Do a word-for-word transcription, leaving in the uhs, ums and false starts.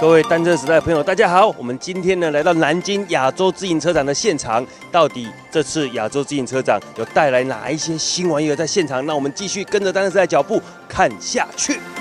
各位单车时代的朋友，大家好！我们今天呢来到南京亚洲自行车展的现场，到底这次亚洲自行车展有带来哪一些新玩意儿在现场？那我们继续跟着单车时代脚步看下去。